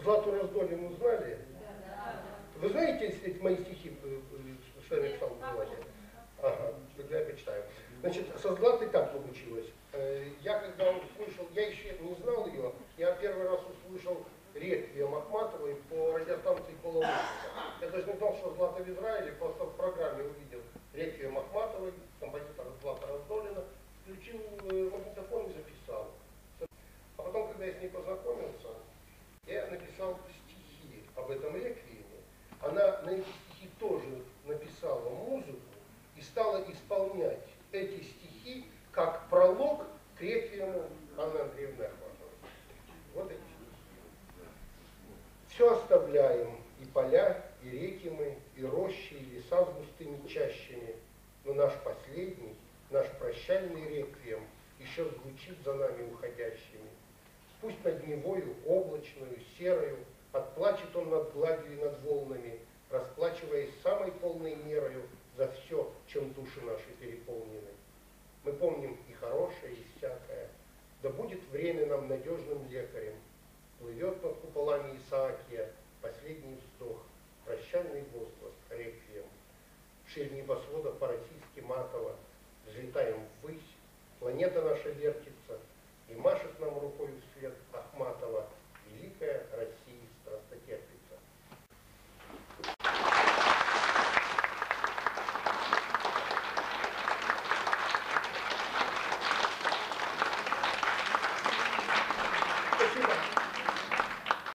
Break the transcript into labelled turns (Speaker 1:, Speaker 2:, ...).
Speaker 1: Злату Раздолину знали? Вы знаете эти мои стихи, что я написал в Злате? Ага, тогда я почитаю. Значит, со Златой так получилось. Я когда услышал, я еще не знал ее, я первый раз услышал реквием Ахматовой по радиостанции «Половодка». Я даже не знал, что Злата в Израиле, просто в программе увидел реквием Ахматовой, композитора Злата Раздолина, включил магнитофон и записал. А потом, когда я с ней познакомился, я написал стихи об этом реквиеме. Она на эти стихи тоже написала музыку и стала исполнять эти стихи как пролог к реквиему Анны Андреевны Ахматовой. Вот эти стихи. Все оставляем, и поля, и реки мы, и рощи, и леса с густыми чащами, но наш последний, наш прощальный реквием еще звучит за нами уходящими. Пусть над Невою, облачную, серою, отплачет он над гладью и над волнами, расплачиваясь самой полной мерою за все, чем души наши переполнены. Мы помним и хорошее, и всякое. Да будет время нам надежным лекарем. Плывет над куполами Исаакия последний вздох, прощальный возглас, реквием. Ширь небосвода по-российски матово, взлетаем ввысь, планета наша вертится и машет нам рукой вслед.